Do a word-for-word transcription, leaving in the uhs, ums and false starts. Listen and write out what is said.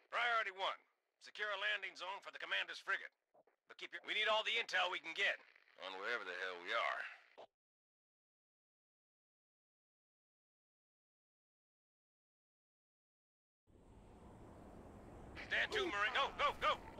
Priority one. Secure a landing zone for the commander's frigate. But keep your... We need all the intel we can get. On wherever the hell we are. Stand to, Marine. Go, go, go!